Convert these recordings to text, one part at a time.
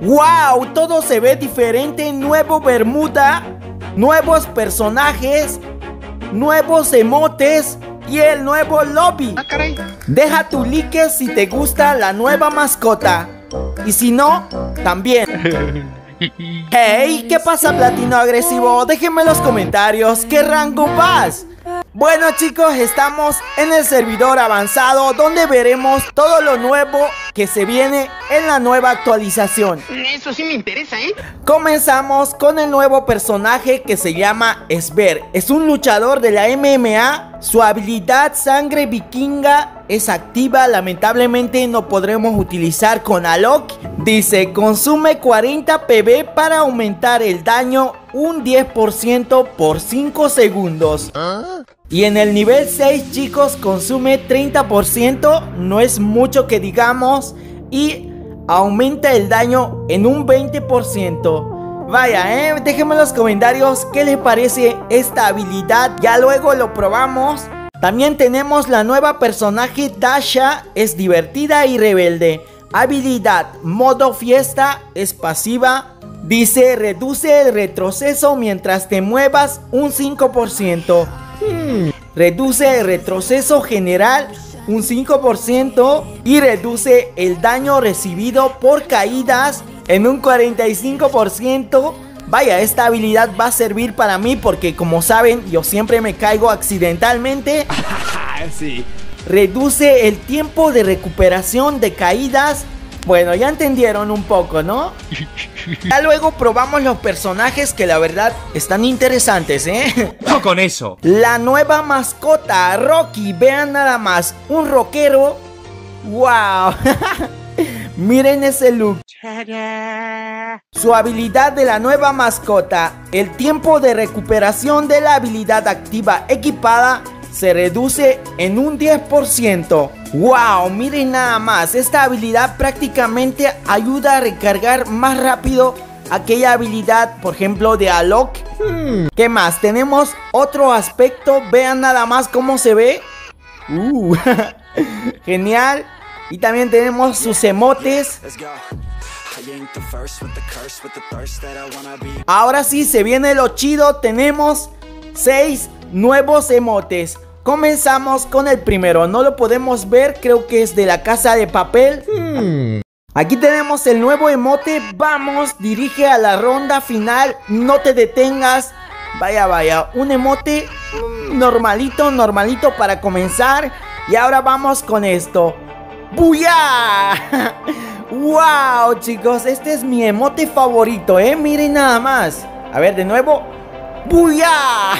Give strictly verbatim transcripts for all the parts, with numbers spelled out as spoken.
¡Wow! Todo se ve diferente. Nuevo Bermuda, nuevos personajes, nuevos emotes y el nuevo lobby. Ah, caray. Deja tu like si te gusta la nueva mascota. Y si no, también. Hey, ¿qué pasa, Platino Agresivo? Déjenme en los comentarios qué rango vas. Bueno, chicos, estamos en el servidor avanzado, donde veremos todo lo nuevo que se viene en la nueva actualización. Eso sí me interesa, ¿eh? Comenzamos con el nuevo personaje que se llama Esber. Es un luchador de la M M A. Su habilidad Sangre Vikinga es activa. Lamentablemente no podremos utilizar con Alok. Dice, consume cuarenta P B para aumentar el daño un diez por ciento por cinco segundos. ¿Ah? Y en el nivel seis, chicos, consume treinta por ciento. No es mucho que digamos. Y aumenta el daño en un veinte por ciento. Vaya, eh, déjenme en los comentarios qué les parece esta habilidad. Ya luego lo probamos. También tenemos la nueva personaje Dasha. Es divertida y rebelde. Habilidad modo fiesta, es pasiva. Dice, reduce el retroceso mientras te muevas un cinco por ciento. Hmm. Reduce el retroceso general un cinco por ciento. Y reduce el daño recibido por caídas en un cuarenta y cinco por ciento. Vaya, esta habilidad va a servir para mí porque, como saben, yo siempre me caigo accidentalmente. Sí. Reduce el tiempo de recuperación de caídas. Bueno, ya entendieron un poco, ¿no? Ya luego probamos los personajes que la verdad están interesantes, ¿eh? No con eso. La nueva mascota, Rocky. Vean nada más, un rockero. ¡Wow! Miren ese look. Su habilidad de la nueva mascota. El tiempo de recuperación de la habilidad activa equipada se reduce en un diez por ciento. ¡Wow! Miren nada más. Esta habilidad prácticamente ayuda a recargar más rápido aquella habilidad, por ejemplo, de Alok. Hmm. ¿Qué más? Tenemos otro aspecto. Vean nada más cómo se ve. Uh, genial. Y también tenemos sus emotes. Ahora sí, se viene lo chido. Tenemos seis nuevos emotes. Comenzamos con el primero. No lo podemos ver, creo que es de la Casa de Papel. hmm. Aquí tenemos el nuevo emote. Vamos, dirige a la ronda final. No te detengas. Vaya, vaya, un emote mmm, normalito, normalito para comenzar. Y ahora vamos con esto. ¡Buyá! ¡Wow, chicos! Este es mi emote favorito, ¿eh? Miren nada más. A ver, de nuevo. ¡Buyá!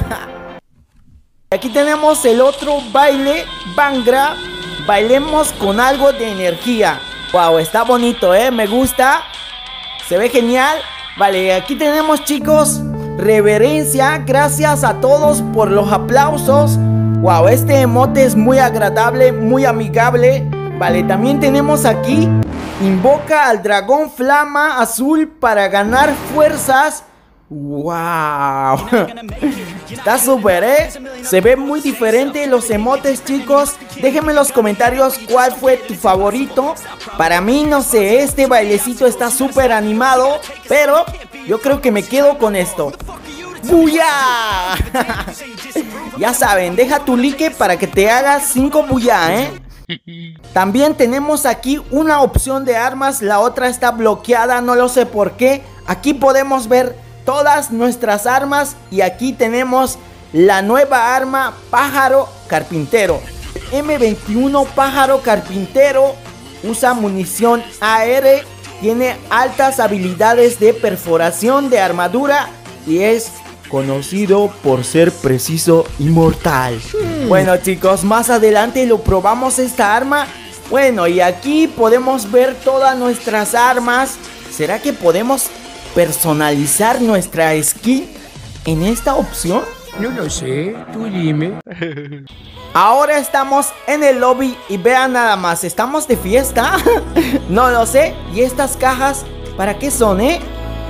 Aquí tenemos el otro baile, Bangra. Bailemos con algo de energía. Wow, está bonito, eh, me gusta. Se ve genial. Vale, aquí tenemos, chicos, reverencia. Gracias a todos por los aplausos. Wow, este emote es muy agradable, muy amigable. Vale, también tenemos aquí, invoca al dragón flama azul para ganar fuerzas. ¡Wow! Está súper, ¿eh? Se ve muy diferente los emotes, chicos. Déjenme en los comentarios cuál fue tu favorito. Para mí, no sé, este bailecito está súper animado, pero yo creo que me quedo con esto. ¡Buyá! Ya saben, deja tu like para que te hagas cinco buyá, ¿eh? También tenemos aquí una opción de armas. La otra está bloqueada, no lo sé por qué. Aquí podemos ver todas nuestras armas. Y aquí tenemos la nueva arma Pájaro Carpintero. M veintiuno Pájaro Carpintero. Usa munición A R. Tiene altas habilidades de perforación de armadura. Y es conocido por ser preciso y mortal. hmm. Bueno, chicos, más adelante lo probamos esta arma. Bueno, y aquí podemos ver todas nuestras armas. ¿Será que podemos personalizar nuestra skin en esta opción? No lo sé, tú dime. Ahora estamos en el lobby y vean nada más, ¿estamos de fiesta? No lo sé. ¿Y estas cajas para qué son, eh?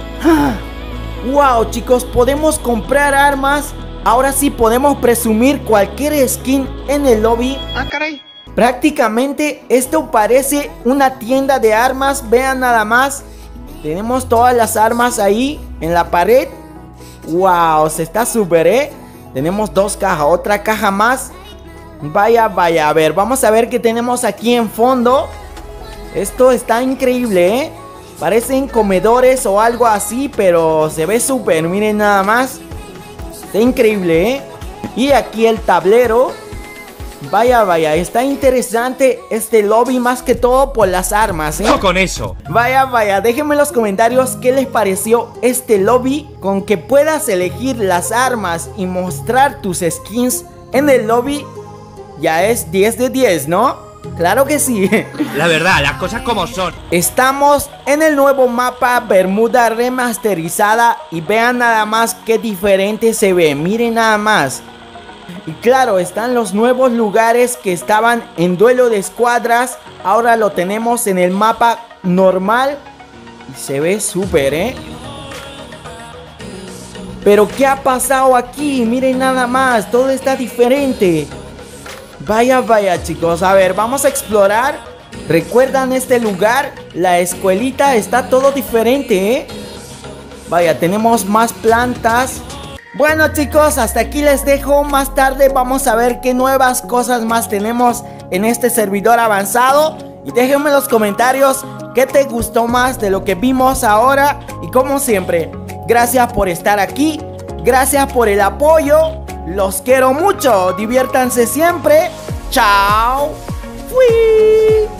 Wow, chicos, podemos comprar armas. Ahora sí podemos presumir cualquier skin en el lobby. Ah, caray. Prácticamente esto parece una tienda de armas. Vean nada más. Tenemos todas las armas ahí en la pared. Wow, se está súper, ¿eh? Tenemos dos cajas, otra caja más. Vaya, vaya, a ver, vamos a ver qué tenemos aquí en fondo. Esto está increíble, ¿eh? Parecen comedores o algo así, pero se ve súper, miren nada más. Está increíble, ¿eh? Y aquí el tablero. Vaya, vaya, está interesante este lobby más que todo por las armas, ¿eh? No con eso. Vaya, vaya, déjenme en los comentarios qué les pareció este lobby. Con que puedas elegir las armas y mostrar tus skins en el lobby, ya es diez de diez, ¿no? Claro que sí. La verdad, las cosas como son. Estamos en el nuevo mapa Bermuda remasterizada. Y vean nada más qué diferente se ve. Miren nada más. Y claro, están los nuevos lugares que estaban en duelo de escuadras. Ahora lo tenemos en el mapa normal. Y se ve súper, ¿eh? Pero ¿qué ha pasado aquí? Miren nada más, todo está diferente. Vaya, vaya chicos, a ver, vamos a explorar. ¿Recuerdan este lugar? La escuelita, está todo diferente, ¿eh? Vaya, tenemos más plantas. Bueno chicos, hasta aquí les dejo. Más tarde vamos a ver qué nuevas cosas más tenemos en este servidor avanzado. Y déjenme en los comentarios qué te gustó más de lo que vimos ahora. Y como siempre, gracias por estar aquí. Gracias por el apoyo. Los quiero mucho. Diviértanse siempre. Chao. Fui.